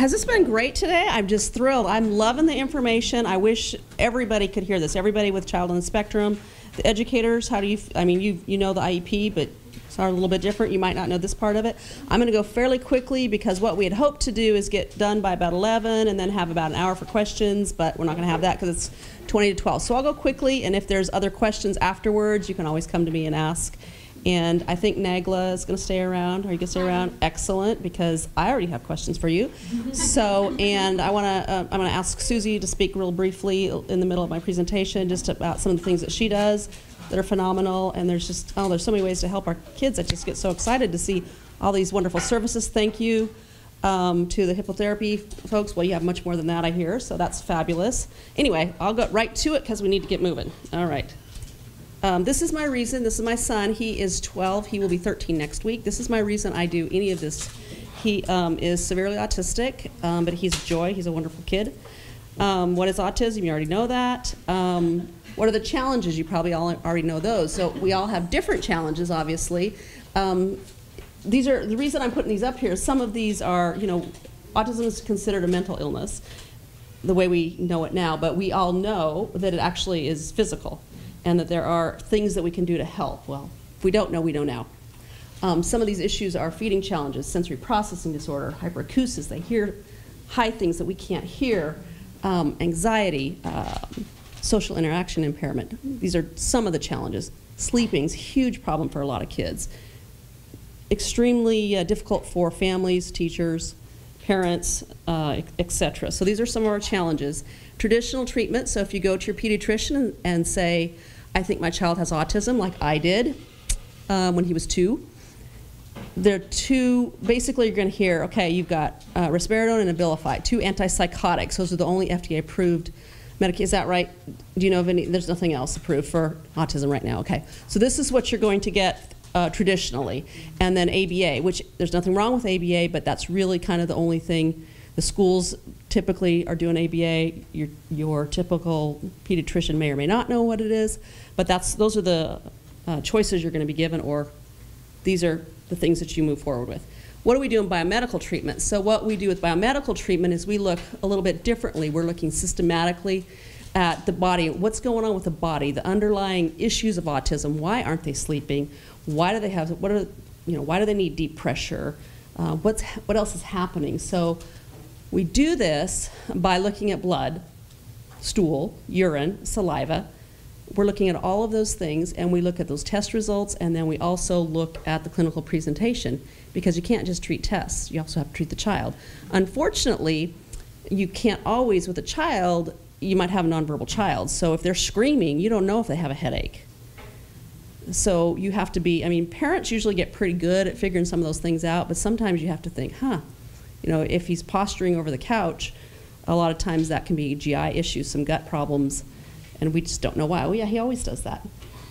Has this been great today? I'm just thrilled. I'm loving the information. I wish everybody could hear this. Everybody with child on the spectrum, the educators, how do you, I mean, you know the IEP, but it's a little bit different. You might not know this part of it. I'm going to go fairly quickly because what we had hoped to do is get done by about 11 and then have about an hour for questions, but we're not going to have that because it's 20 to 12. So I'll go quickly, and if there's other questions afterwards, you can always come to me and ask. And I think Nagla is going to stay around. Are you going to stay around? Excellent, because I already have questions for you. So, and I'm going to ask Susie to speak real briefly in the middle of my presentation just about some of the things that she does that are phenomenal. And there's just, oh, there's so many ways to help our kids. I just get so excited to see all these wonderful services. Thank you to the hippotherapy folks. Well, you have much more than that, I hear, so that's fabulous. Anyway, I'll go right to it because we need to get moving. All right. This is my reason. This is my son. He is 12. He will be 13 next week. This is my reason I do any of this. He is severely autistic, but he's a joy. He's a wonderful kid. What is autism? You already know that. What are the challenges? You probably all already know those. So we all have different challenges, obviously. These are, the reason I'm putting these up here is some of these are, you know, autism is considered a mental illness the way we know it now, but we all know that it actually is physical and that there are things that we can do to help. Well, if we don't know, we know now. Some of these issues are feeding challenges, sensory processing disorder, hyperacusis, they hear high things that we can't hear, anxiety, social interaction impairment. These are some of the challenges. Sleeping's a huge problem for a lot of kids. Extremely difficult for families, teachers, parents, etc. So these are some of our challenges. Traditional treatment, so if you go to your pediatrician and say, I think my child has autism, like I did when he was 2, there are two, basically you're going to hear, okay, you've got risperidone and Abilify, 2 antipsychotics. Those are the only FDA approved medication. Is that right? Do you know of any? There's nothing else approved for autism right now. Okay, so this is what you're going to get traditionally. And then ABA, which there's nothing wrong with ABA, but that's really kind of the only thing. The schools typically are doing ABA. Your typical pediatrician may or may not know what it is, but those are the choices you're going to be given, or these are the things that you move forward with. What do we do in biomedical treatment? So what we do with biomedical treatment is we look a little bit differently. We're looking systematically at the body. What's going on with the body? The underlying issues of autism. Why aren't they sleeping? Why do they have? Why do they need deep pressure? What else is happening? So we do this by looking at blood, stool, urine, saliva. We're looking at all of those things, and we look at those test results, and then we also look at the clinical presentation, because you can't just treat tests. You also have to treat the child. Unfortunately, you can't always, with a child, you might have a nonverbal child. So if they're screaming, you don't know if they have a headache. So you have to be, I mean, parents usually get pretty good at figuring some of those things out, but sometimes you have to think, if he's posturing over the couch, a lot of times that can be GI issues, some gut problems, and we just don't know why. Oh yeah, he always does that.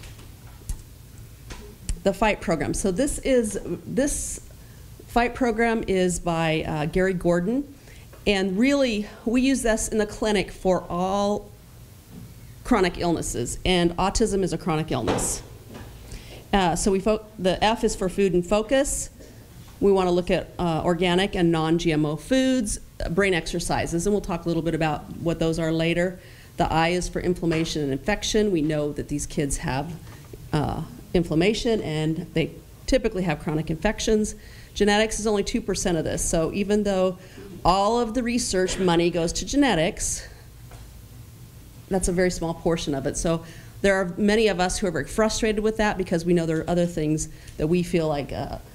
The FIGHT program. So this FIGHT program is by Gary Gordon, and really we use this in the clinic for all chronic illnesses, and autism is a chronic illness. So the F is for food and focus. We want to look at organic and non-GMO foods, brain exercises, and we'll talk a little bit about what those are later. The I is for inflammation and infection. We know that these kids have inflammation, and they typically have chronic infections. Genetics is only 2% of this, so even though all of the research money goes to genetics, that's a very small portion of it. So there are many of us who are very frustrated with that, because we know there are other things that we feel like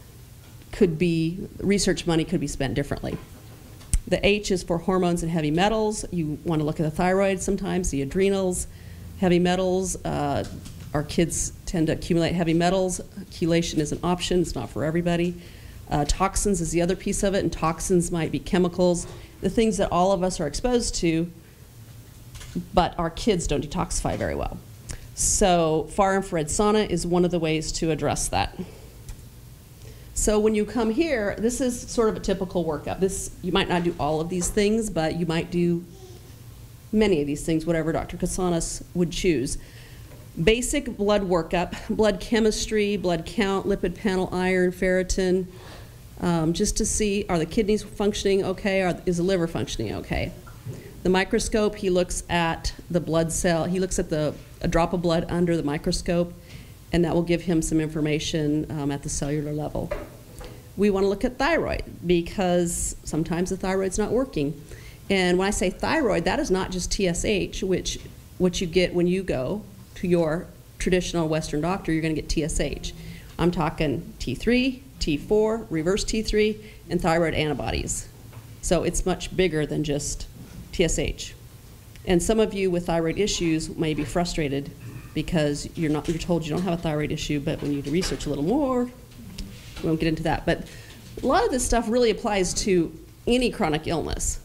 research money could be spent differently. The H is for hormones and heavy metals. You want to look at the thyroid sometimes, the adrenals, heavy metals. Our kids tend to accumulate heavy metals. Chelation is an option, it's not for everybody. Toxins is the other piece of it, and toxins might be chemicals, the things that all of us are exposed to, but our kids don't detoxify very well. So far infrared sauna is one of the ways to address that. So when you come here, this is sort of a typical workup. You might not do all of these things, but you might do many of these things, whatever Dr. Kotsanis would choose. Basic blood workup, blood chemistry, blood count, lipid panel, iron, ferritin, just to see, are the kidneys functioning okay, or is the liver functioning okay? The microscope, he looks at the blood cell, he looks at a drop of blood under the microscope, and that will give him some information at the cellular level. We want to look at thyroid, because sometimes the thyroid's not working. And when I say thyroid, that is not just TSH, which what you get when you go to your traditional Western doctor, you're going to get TSH. I'm talking T3, T4, reverse T3, and thyroid antibodies. So it's much bigger than just TSH. And some of you with thyroid issues may be frustrated because you're told you don't have a thyroid issue, but when you research a little more, we won't get into that. But a lot of this stuff really applies to any chronic illness.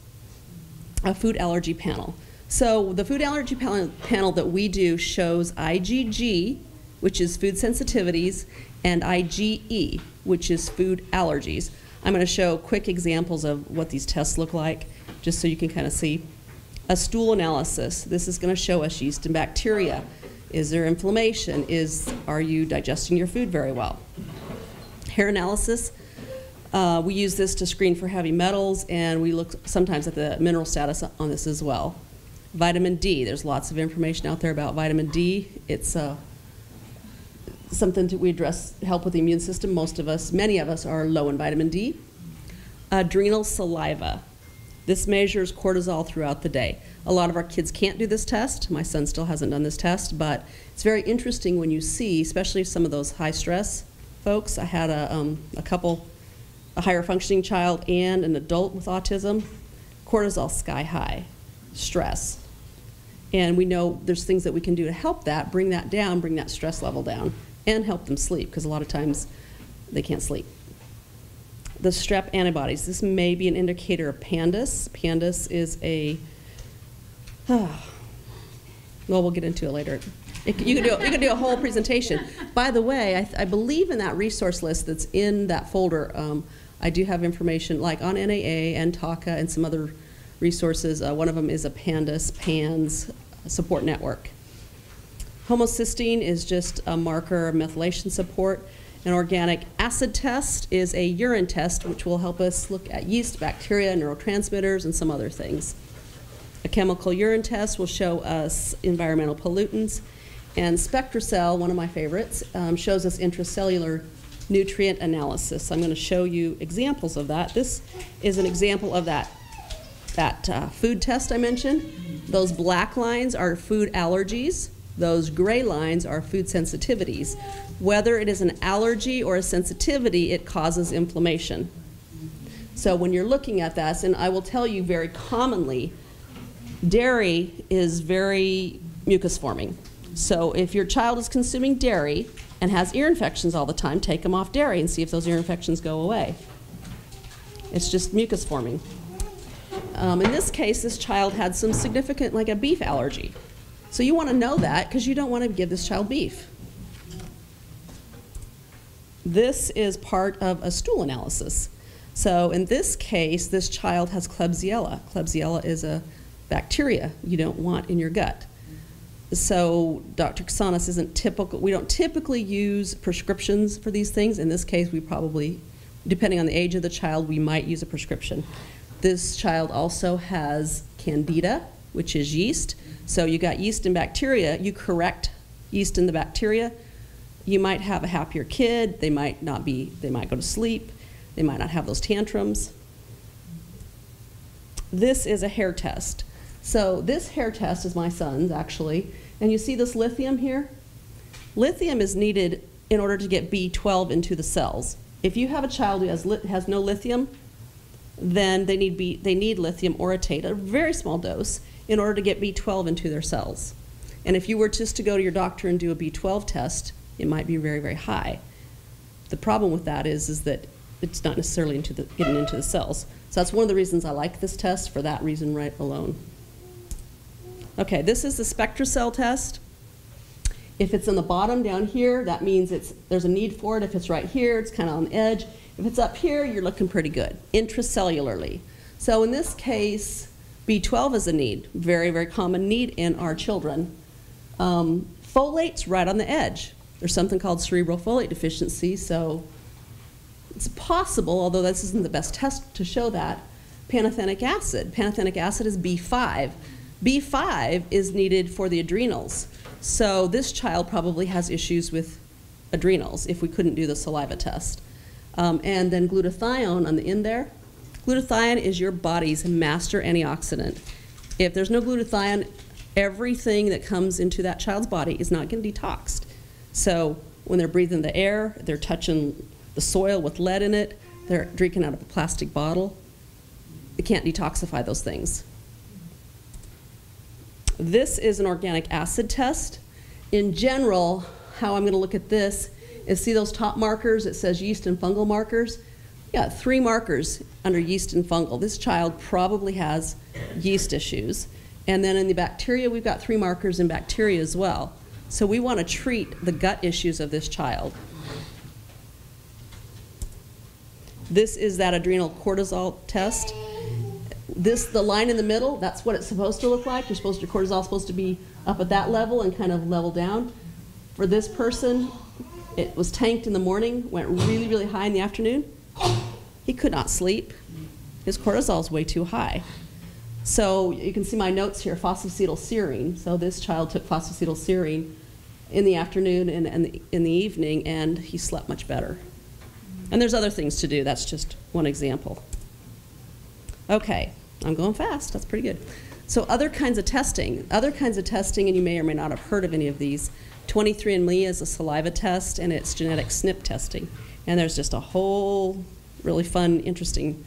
A food allergy panel. So the food allergy panel that we do shows IgG, which is food sensitivities, and IgE, which is food allergies. I'm going to show quick examples of what these tests look like, just so you can kind of see. A stool analysis. This is going to show us yeast and bacteria. Is there inflammation? Are you digesting your food very well? Hair analysis. We use this to screen for heavy metals, and we look sometimes at the mineral status on this as well. Vitamin D. There's lots of information out there about vitamin D. It's something that we address, help with the immune system. Many of us are low in vitamin D. Adrenal saliva. This measures cortisol throughout the day. A lot of our kids can't do this test. My son still hasn't done this test, but it's very interesting when you see, especially some of those high stress folks. I had a higher functioning child and an adult with autism. Cortisol sky high, stress. And we know there's things that we can do to help that, bring that down, bring that stress level down, and help them sleep, because a lot of times they can't sleep. The strep antibodies. This may be an indicator of PANDAS. PANDAS is well, we'll get into it later. You can do a whole presentation. By the way, I believe in that resource list that's in that folder, I do have information like on NAA and TACA and some other resources. One of them is a PANS support network. Homocysteine is just a marker of methylation support. An organic acid test is a urine test, which will help us look at yeast, bacteria, neurotransmitters, and some other things. A chemical urine test will show us environmental pollutants. And SpectraCell, one of my favorites, shows us intracellular nutrient analysis. I'm going to show you examples of that. This is an example of that food test I mentioned. Those black lines are food allergies. Those gray lines are food sensitivities. Whether it is an allergy or a sensitivity, it causes inflammation. So when you're looking at this, and I will tell you very commonly, dairy is very mucus forming. So if your child is consuming dairy and has ear infections all the time, take them off dairy and see if those ear infections go away. It's just mucus forming. In this case, this child had some significant, like a beef allergy. So you want to know that because you don't want to give this child beef. This is part of a stool analysis. So in this case, this child has Klebsiella. Klebsiella is a bacteria you don't want in your gut. So Dr. Kotsanis isn't typical. We don't typically use prescriptions for these things. In this case, we probably, depending on the age of the child, we might use a prescription. This child also has Candida, which is yeast. So you got yeast and bacteria. You correct yeast and the bacteria, you might have a happier kid. They might go to sleep. They might not have those tantrums. This is a hair test. So this hair test is my son's, actually. And you see this lithium here? Lithium is needed in order to get B12 into the cells. If you have a child who has no lithium, then they need lithium orotate, a very small dose, in order to get B12 into their cells. And if you were just to go to your doctor and do a B12 test, it might be very, very high. The problem with that is that it's not necessarily getting into the cells. So that's one of the reasons I like this test, for that reason right alone. Okay, this is the SpectraCell test. If it's in the bottom down here, that means there's a need for it. If it's right here, it's kind of on the edge. If it's up here, you're looking pretty good, intracellularly. So in this case, B12 is a need, very, very common need in our children. Folate's right on the edge. There's something called cerebral folate deficiency, so it's possible, although this isn't the best test to show that, pantothenic acid. Pantothenic acid is B5. B5 is needed for the adrenals. So this child probably has issues with adrenals if we couldn't do the saliva test. And then glutathione on the end there. Glutathione is your body's master antioxidant. If there's no glutathione, everything that comes into that child's body is not getting detoxed. So when they're breathing the air, they're touching the soil with lead in it, they're drinking out of a plastic bottle, they can't detoxify those things. This is an organic acid test. In general, how I'm going to look at this is, see those top markers? It says yeast and fungal markers. Yeah, 3 markers under yeast and fungal. This child probably has yeast issues. And then in the bacteria, we've got 3 markers in bacteria as well. So we want to treat the gut issues of this child. This is that adrenal cortisol test. The line in the middle, that's what it's supposed to look like. Your cortisol is supposed to be up at that level and kind of level down. For this person, it was tanked in the morning, went really, really high in the afternoon. He could not sleep. His cortisol is way too high. So you can see my notes here, phosphatidylserine. So this child took phosphatidylserine in the afternoon and in the evening, and he slept much better. And there's other things to do. That's just one example. Okay, I'm going fast. That's pretty good. So other kinds of testing, and you may or may not have heard of any of these. 23andMe is a saliva test, and it's genetic SNP testing. And there's just a whole really fun, interesting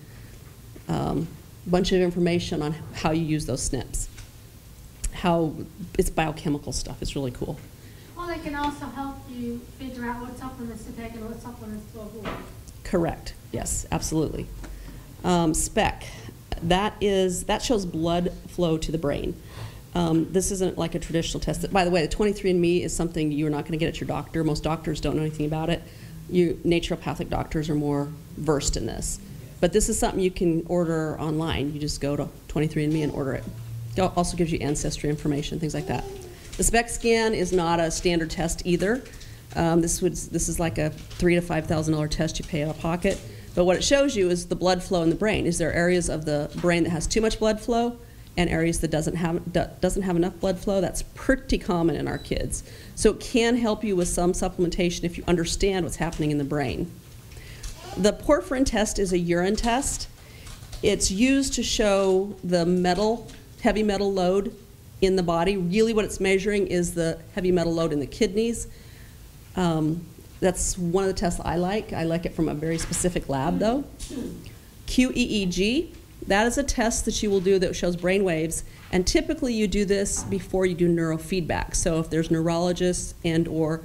bunch of information on how you use those SNPs. How it's biochemical stuff. It's really cool. Well, they can also help you figure out what supplements to take and what supplements to avoid. Correct. Yes, absolutely. SPEC. That shows blood flow to the brain. This isn't like a traditional test. By the way, the 23andMe is something you're not going to get at your doctor. Most doctors don't know anything about it. Naturopathic doctors are more versed in this. But this is something you can order online. You just go to 23andMe and order it. It also gives you ancestry information, things like that. The SPEC scan is not a standard test either. This is like a $3,000 to $5,000 test you pay out of pocket. But what it shows you is the blood flow in the brain. Is there areas of the brain that has too much blood flow and areas that doesn't have enough blood flow? That's pretty common in our kids. So it can help you with some supplementation if you understand what's happening in the brain. The porphyrin test is a urine test. It's used to show the heavy metal load in the body. Really what it's measuring is the heavy metal load in the kidneys. That's one of the tests I like. I like it from a very specific lab, though. QEEG, that is a test that you will do that shows brain waves, and typically you do this before you do neurofeedback. So if there's neurologists and or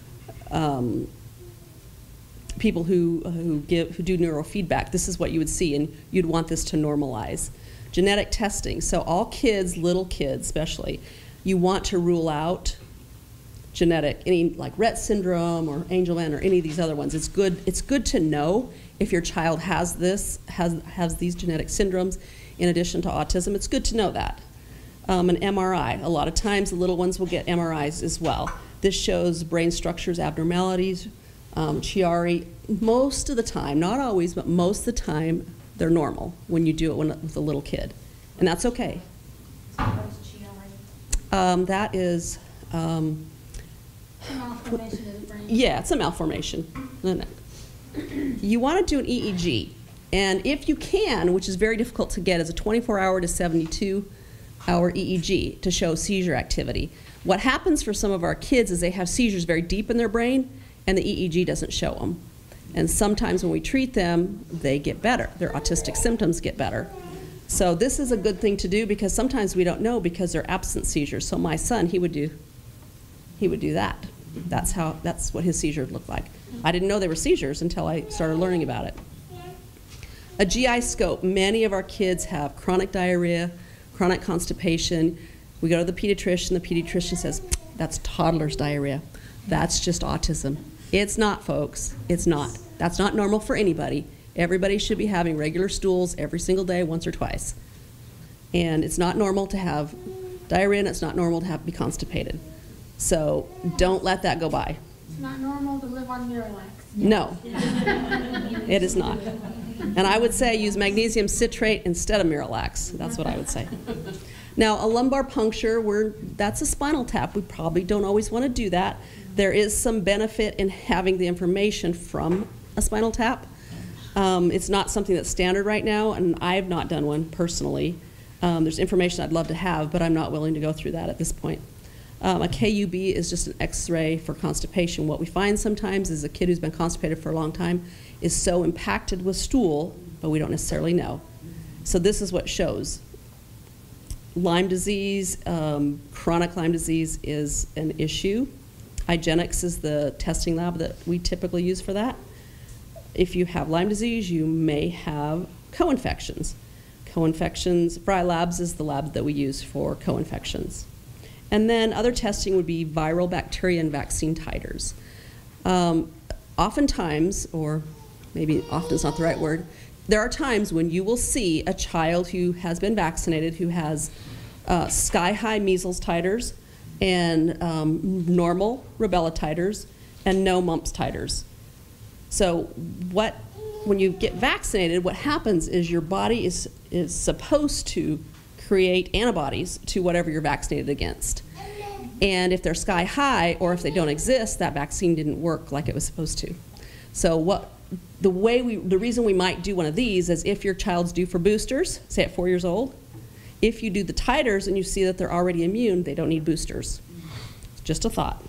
people who do neurofeedback, this is what you would see, and you'd want this to normalize. Genetic testing, so all kids, little kids especially, you want to rule out any like Rett syndrome or Angelman or any of these other ones. It's good to know if your child has these genetic syndromes in addition to autism. It's good to know that. An MRI, a lot of times the little ones will get MRIs as well. This shows brain structures, abnormalities, Chiari. Most of the time, not always, but most of the time, they're normal when you do it with a little kid, and that's okay. So what is Chiari? That is. Malformation of the brain. Yeah, it's a malformation. You want to do an EEG, and if you can, which is very difficult to get, is a 24-hour to 72-hour EEG to show seizure activity. What happens for some of our kids is they have seizures very deep in their brain, and the EEG doesn't show them. And sometimes when we treat them, they get better. Their autistic symptoms get better. So this is a good thing to do because sometimes we don't know because they're absent seizures. So my son, he would do that. That's what his seizure looked like. I didn't know they were seizures until I started learning about it. A GI scope. Many of our kids have chronic diarrhea, chronic constipation. We go to the pediatrician says, that's toddler's diarrhea. That's just autism. It's not, folks. It's not. That's not normal for anybody. Everybody should be having regular stools every single day, once or twice. And it's not normal to have diarrhea, and it's not normal to be constipated. So don't let that go by. not normal to live on Miralax. No, it is not. And I would say use magnesium citrate instead of Miralax. That's what I would say. Now, a lumbar puncture, that's a spinal tap. We probably don't always want to do that. There is some benefit in having the information from a spinal tap. It's not something that's standard right now, and I have not done one personally. There's information I'd love to have, but I'm not willing to go through that at this point. A KUB is just an X-ray for constipation. What we find sometimes is a kid who's been constipated for a long time is so impacted with stool, but we don't necessarily know. So this is what it shows. Lyme disease, chronic Lyme disease is an issue. IGeneX is the testing lab that we typically use for that. If you have Lyme disease, you may have co-infections. Co-infections, Fry Labs is the lab that we use for co-infections. And then other testing would be viral bacteria and vaccine titers. Oftentimes, or maybe often is not the right word, there are times when you will see a child who has been vaccinated who has sky-high measles titers and normal rubella titers and no mumps titers. So when you get vaccinated, what happens is your body is supposed to create antibodies to whatever you're vaccinated against. And if they're sky high or if they don't exist, that vaccine didn't work like it was supposed to. So the reason we might do one of these is if your child's due for boosters, say at 4 years old, if you do the titers and you see that they're already immune, they don't need boosters. Just a thought.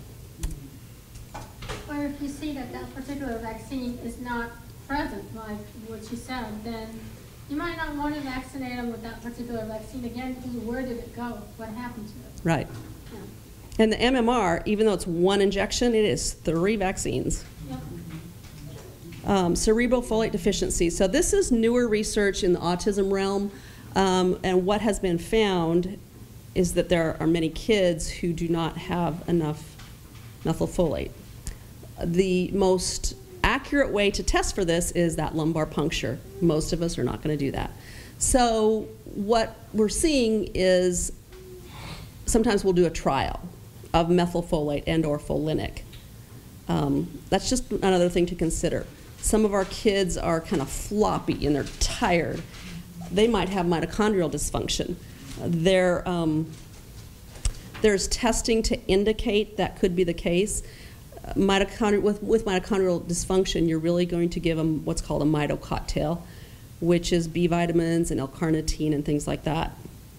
Or if you see that that particular vaccine is not present, like what you said, then you might not want to vaccinate them with that particular vaccine again because where did it go? What happened to it? Right. Yeah. And the MMR, even though it's one injection, it is 3 vaccines. Yep. Cerebral folate deficiency. So this is newer research in the autism realm, and what has been found is that there are many kids who do not have enough methylfolate. The most accurate way to test for this is that lumbar puncture. Most of us are not going to do that. So what we're seeing is sometimes we'll do a trial of methylfolate and or folinic. That's just another thing to consider. Some of our kids are kind of floppy and they're tired. They might have mitochondrial dysfunction. There's testing to indicate that could be the case. With mitochondrial dysfunction, you're really going to give them what's called a mito cocktail, which is B vitamins and L-carnitine and things like that.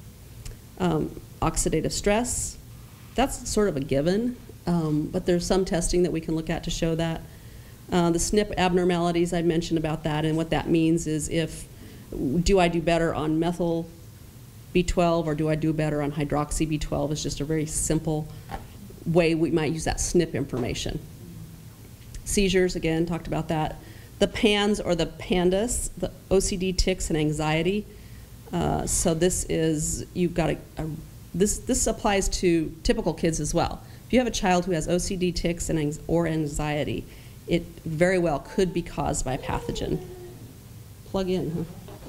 Oxidative stress, that's sort of a given, but there's some testing that we can look at to show that. The SNP abnormalities, I mentioned about that, and what that means is do I do better on methyl B12 or do I do better on hydroxy B12 is just a very simple way we might use that SNP information. Seizures, again, talked about that. The PANS or the PANDAS, the OCD, tics, and anxiety. So this is, you've got this applies to typical kids as well. If you have a child who has OCD, tics, or anxiety, it very well could be caused by a pathogen. Plug in,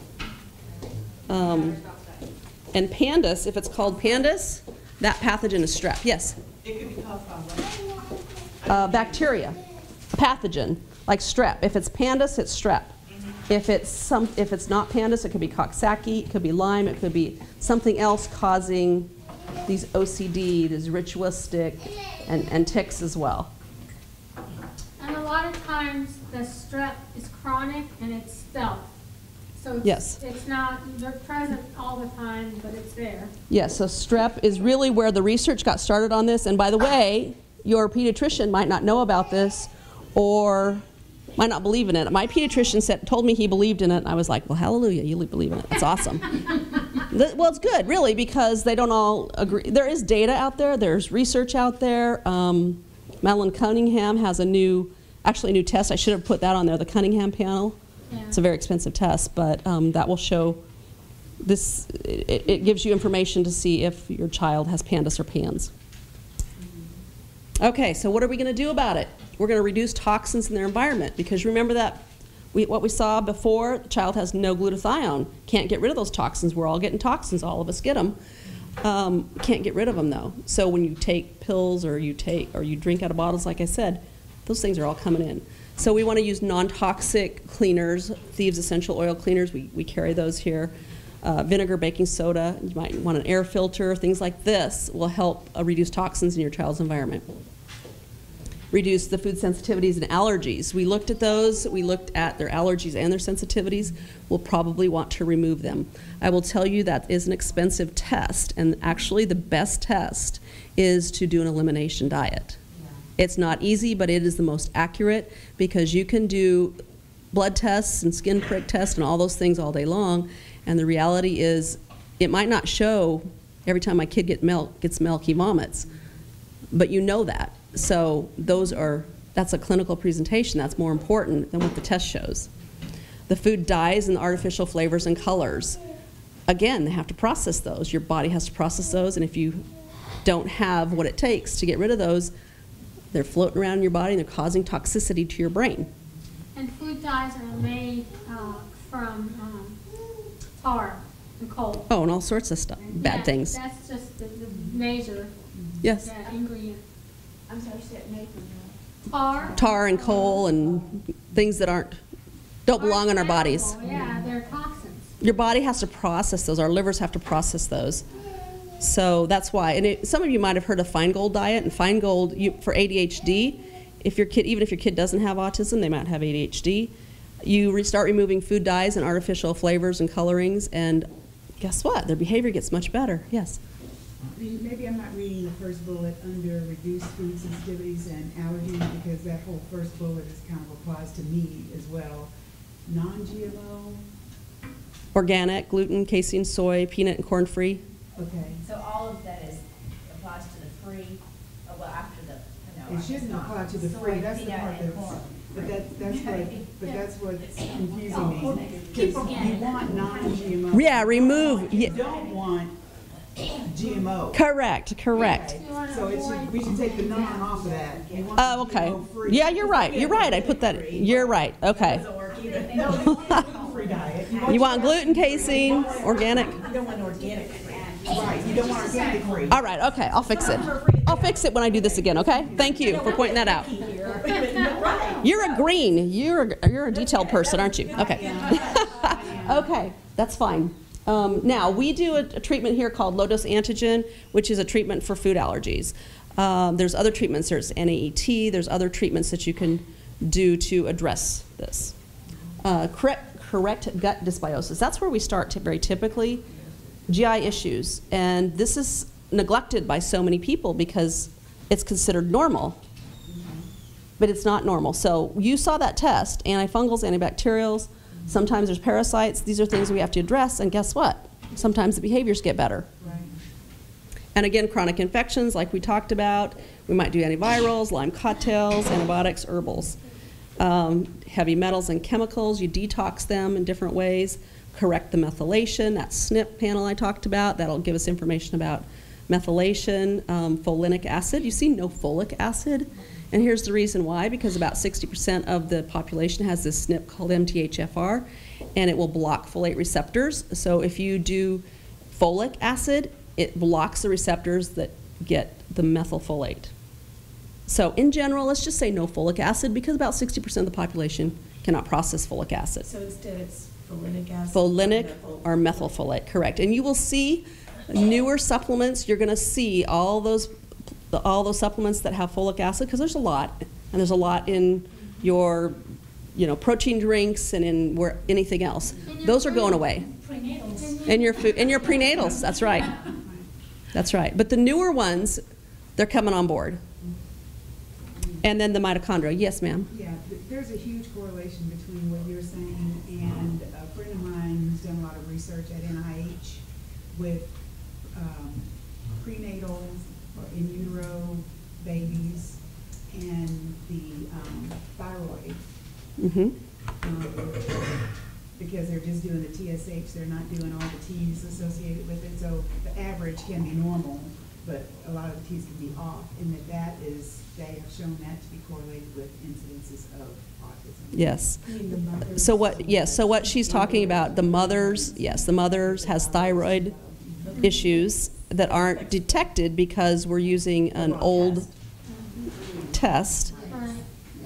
huh? And PANDAS, if it's called PANDAS, that pathogen is strep. Yes? It could be caused by what? Bacteria, pathogen, like strep. If it's PANDAS, it's strep. If it's not PANDAS, it could be Coxsackie, it could be Lyme, it could be something else causing these OCD, these ritualistic, and tics as well. And a lot of times the strep is chronic and it's stealth. So it's not, they're present all the time, but it's there. Yes, so strep is really where the research got started on this. And by the way, your pediatrician might not know about this or might not believe in it. My pediatrician told me he believed in it, and I was like, well, hallelujah, you believe in it. That's awesome. Well, it's good, really, because they don't all agree. There is data out there. There's research out there. Madeline Cunningham has a new test. I should have put that on there, the Cunningham panel. Yeah. It's a very expensive test, but that will show this. It gives you information to see if your child has PANDAS or PANS. Okay, so what are we going to do about it? We're going to reduce toxins in their environment, because remember that what we saw before, the child has no glutathione. Can't get rid of those toxins. We're all getting toxins. All of us get them. Can't get rid of them, though. So when you take pills or you drink out of bottles, like I said, Those things are all coming in. So we want to use non-toxic cleaners, Thieves Essential Oil Cleaners. We carry those here. Vinegar, baking soda. You might want an air filter. Things like this will help reduce toxins in your child's environment. Reduce the food sensitivities and allergies. We looked at those. We looked at their allergies and their sensitivities. We'll probably want to remove them. I will tell you that is an expensive test, and actually the best test is to do an elimination diet. It's not easy, but it is the most accurate, because you can do blood tests and skin prick tests and all those things all day long, and the reality is it might not show every time my kid gets milk, he vomits, but you know that. So that's a clinical presentation. That's more important than what the test shows. The food dyes and the artificial flavors and colors. Again, they have to process those. Your body has to process those, and if you don't have what it takes to get rid of those, they're floating around in your body and they're causing toxicity to your brain. And food dyes are made from tar and coal. Oh, and all sorts of stuff, bad things. That's just the major Yes. ingredient. I'm sorry, you said made from Tar and coal and things that don't belong in our bodies. Yeah, they're toxins. Your body has to process those. Our livers have to process those. So that's why. And some of you might have heard of Feingold diet. And Feingold, for ADHD, even if your kid doesn't have autism, they might have ADHD. You start removing food dyes and artificial flavors and colorings, and guess what? Their behavior gets much better. Yes. Maybe I'm not reading the first bullet under reduced food sensitivities and allergies, because that whole first bullet kind of applies to me as well. Non-GMO? Organic, gluten, casein, soy, peanut, and corn-free. Okay. So all of that applies to the free, well, after the, It shouldn't apply to the free, that's the part that's what's confusing me. Because you want non-GMO. Yeah, remove. You don't want GMO. Correct. So we should take the non off of that. Oh, okay. Yeah, you're right. I put that. You're right. Okay. Free diet. You want gluten, casein, organic? You don't want organic. Right, you don't want organic free. All right. Okay, I'll fix it. I'll fix it when I do this again. Okay. Thank you for pointing that out. You're a green. You're a detailed person, aren't you? Okay. Okay, that's fine. Now, we do a treatment here called low-dose antigen, which is a treatment for food allergies. There's other treatments. There's NAET. There's other treatments that you can do to address this. Correct gut dysbiosis. That's where we start very typically. GI issues. And this is neglected by so many people because it's considered normal. But it's not normal. So you saw that test, antifungals, antibacterials. Sometimes there's parasites. These are things we have to address, and guess what? Sometimes the behaviors get better. Right. And again, chronic infections, like we talked about. We might do antivirals, Lyme cocktails, antibiotics, herbals. Heavy metals and chemicals, you detox them in different ways. Correct the methylation, that SNP panel I talked about. That'll give us information about methylation, folinic acid. You see no folic acid. And here's the reason why, because about 60% of the population has this SNP called MTHFR, and it will block folate receptors. So if you do folic acid, it blocks the receptors that get the methylfolate. So in general, let's just say no folic acid, because about 60% of the population cannot process folic acid. So instead it's folinic acid? Folinic or methylfolate, correct. And you will see newer supplements, you're going to see all those supplements that have folic acid, because there's a lot, and there's a lot in your, protein drinks and in anything else. Those are going away. Prenatals. In your food, in your prenatals. That's right. That's right. But the newer ones, they're coming on board. And then the mitochondria. Yes, ma'am. Yeah, there's a huge correlation between what you're saying and a friend of mine who's done a lot of research at NIH with prenatal or in utero babies and the thyroid. Mm-hmm. Because they're just doing the TSH, they're not doing all the T's associated with it. So the average can be normal, but a lot of the T's can be off, and they have shown that to be correlated with incidences of autism. Yes. So what she's talking about, the mothers has thyroid issues that aren't detected because we're using an old test. Right.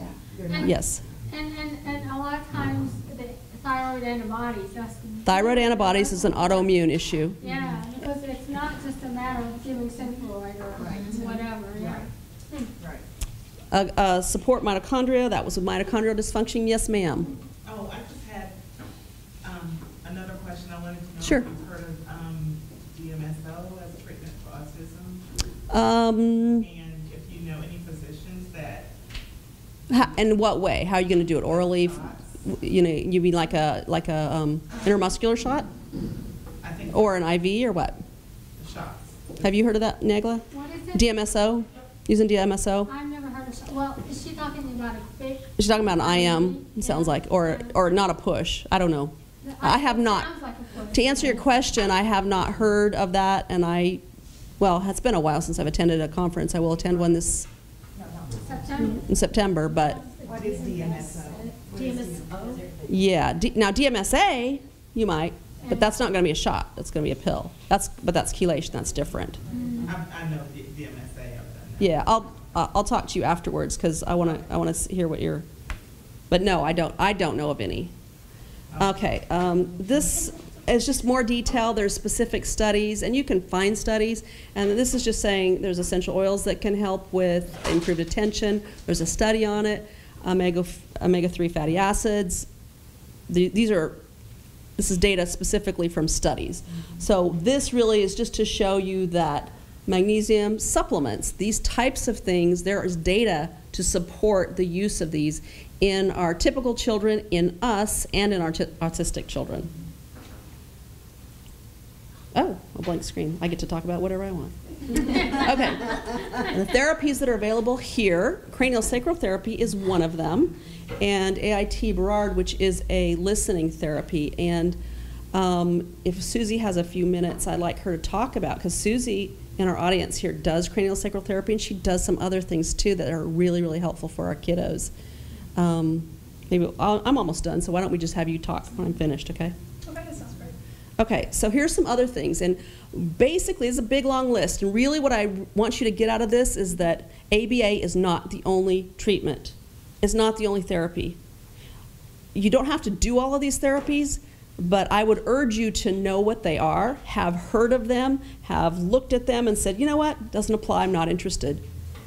they're not. Yes. And a lot of times, the thyroid antibodies, that's. Thyroid antibodies is an autoimmune issue. Yeah, because it's not just a matter of giving Synthroid or whatever, yeah. Right. Support mitochondria, that was with mitochondrial dysfunction. Yes, ma'am. Oh, I just had another question. I wanted to know Sure. if you've heard of DMSO as a treatment for autism, and if you know any physicians that. In what way? How are you going to do it? Orally? You know, you mean like a intermuscular shot, I think or an IV, or what? shots. Have you heard of that, Negla? What is it? DMSO? Using DMSO? I've never heard of, well, is she talking about a fake? She's talking about an IM. It sounds like, or not a push. I don't know. I have not. Sounds like a push. To answer your question, I have not heard of that, and well, it's been a while since I've attended a conference. I will attend one September. in September, but What is DMSO? DMSO? yeah. Now DMSA, you might, but that's not going to be a shot. That's going to be a pill. But that's chelation. That's different. I know DMSA. I've done that. Yeah, I'll talk to you afterwards because I want to hear what you're. But no, I don't know of any. Okay, this is just more detail. There's specific studies, and you can find studies. And this is just saying there's essential oils that can help with improved attention. There's a study on it. Omega-3 fatty acids. This is data specifically from studies. So this really is just to show you that magnesium supplements, these types of things, there is data to support the use of these in our typical children, in us, and in our autistic children. Oh, a blank screen. I get to talk about whatever I want. Okay. The therapies that are available here, craniosacral therapy is one of them, and AIT Berard, which is a listening therapy. And if Susie has a few minutes, I'd like her to talk about, because Susie in our audience here does craniosacral therapy, and she does some other things too that are really, really helpful for our kiddos. Maybe I'm almost done, so why don't we just have you talk when I'm finished, okay? Okay, that sounds great. Okay, so here's some other things, and basically it's a big long list, and really what I want you to get out of this is that ABA is not the only treatment. It's not the only therapy. You don't have to do all of these therapies, but I would urge you to know what they are, have heard of them, have looked at them and said, you know what, doesn't apply, I'm not interested.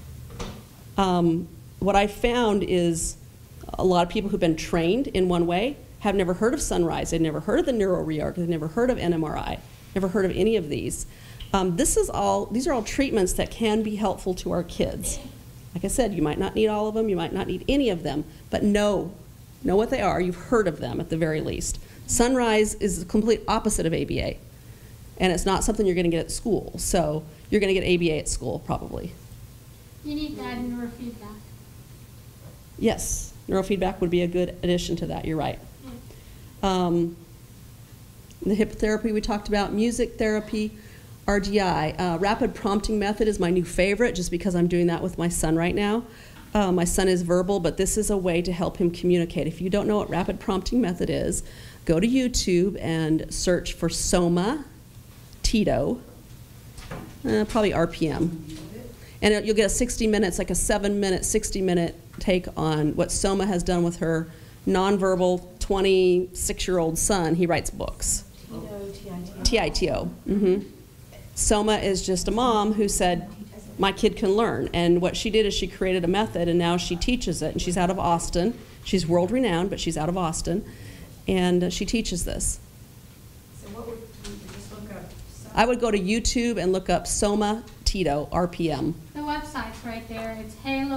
What I found is a lot of people who've been trained in one way have never heard of Sunrise, they've never heard of the neuroreorg, they've never heard of NMRI, never heard of any of these. These are all treatments that can be helpful to our kids. Like I said, you might not need all of them, you might not need any of them, but know what they are, you've heard of them at the very least. Sunrise is the complete opposite of ABA, and it's not something you're going to get at school, so you're going to get ABA at school probably. You need to add neurofeedback. Yes, neurofeedback would be a good addition to that, you're right. The hip therapy we talked about, music therapy, RGI. Rapid prompting method is my new favorite just because I'm doing that with my son right now. My son is verbal, but this is a way to help him communicate. If you don't know what rapid prompting method is, go to YouTube and search for Soma Tito, probably RPM. And you'll get a 60 minutes, like a 7-minute, 60-minute take on what Soma has done with her nonverbal 26-year-old son. He writes books. Tito. Mm-hmm. Soma is just a mom who said, my kid can learn. And what she did is she created a method, and now she teaches it. And she's out of Austin. She's world-renowned, but she's out of Austin. And she teaches this. So what would you just look up? I would go to YouTube and look up Soma Tito, RPM. The website's right there. It's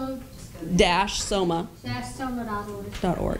halo-soma.org.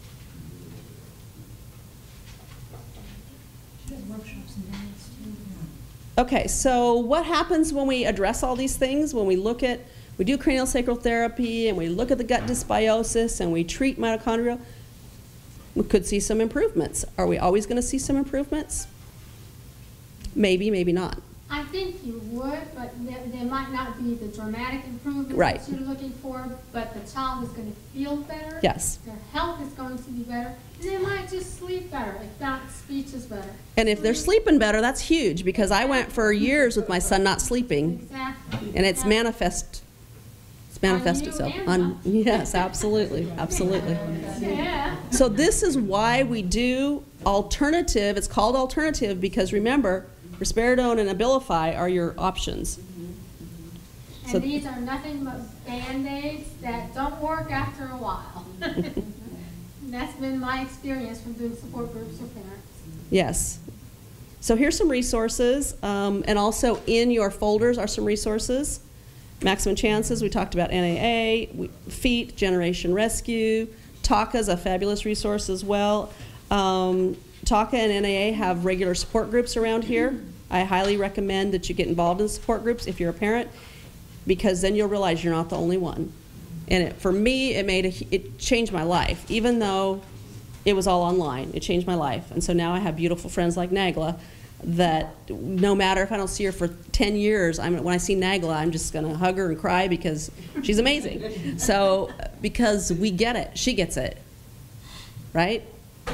Okay, so what happens when we address all these things? When we do craniosacral therapy and we look at the gut dysbiosis and we treat mitochondria, we could see some improvements. Are we always going to see some improvements? Maybe, maybe not. I think you would, but there might not be the dramatic improvement Right. that you're looking for, but the child is going to feel better. Yes. Their health is going to be better, and they might just sleep better, if not, speech is better. And if they're sleeping better, that's huge, because I went for years with my son not sleeping, Exactly. and it's manifest you itself. and Yes, absolutely, absolutely. Yeah. So this is why we do alternative. It's called alternative because remember, risperidone and Abilify are your options. So- And these are nothing but Band-Aids that don't work after a while. That's been my experience from doing support groups for parents. Yes. So here's some resources, and also in your folders are some resources. Maximum Chances, we talked about NAA, FEET, Generation Rescue. TACA is a fabulous resource as well. TACA and NAA have regular support groups around here. I highly recommend that you get involved in support groups if you're a parent, because then you'll realize you're not the only one. And for me, it changed my life. Even though it was all online, it changed my life. And so now I have beautiful friends like Nagla that no matter if I don't see her for 10 years, when I see Nagla, I'm just going to hug her and cry because she's amazing. So, because we get it. She gets it. Right?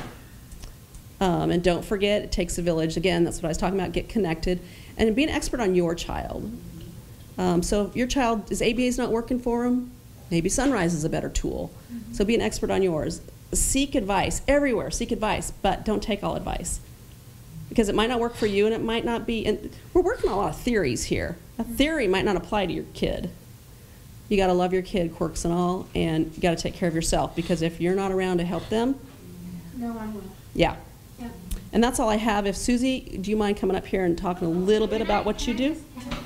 And don't forget, it takes a village. Again, that's what I was talking about, get connected. And be an expert on your child. So if your child, is ABA's not working for them, maybe Sunrise is a better tool. So be an expert on yours. Seek advice everywhere, seek advice, but don't take all advice. Because it might not work for you and it might not be, and we're working on a lot of theories here. A theory might not apply to your kid. You gotta love your kid, quirks and all, and you gotta take care of yourself, because if you're not around to help them, No one will. yeah. Yep. And that's all I have. If Susie, do you mind coming up here and talking a little bit about what you do? Can I